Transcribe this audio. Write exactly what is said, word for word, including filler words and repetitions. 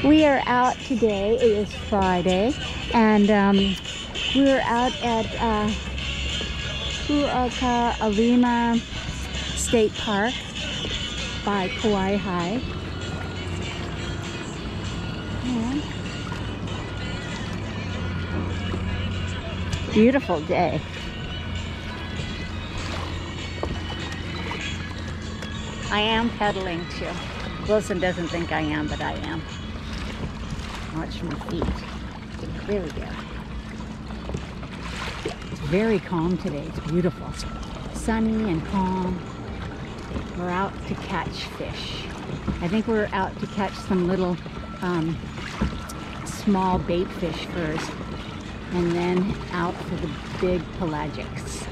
We are out today. It is Friday, and um, we're out at uh, Kawaihae State Park by Kawaihae. And beautiful day. I am pedaling too. Wilson doesn't think I am, but I am. Watch my feet. There we go. It's very calm today. It's beautiful. Sunny and calm. We're out to catch fish. I think we're out to catch some little um, small bait fish first, and then out for the big pelagics.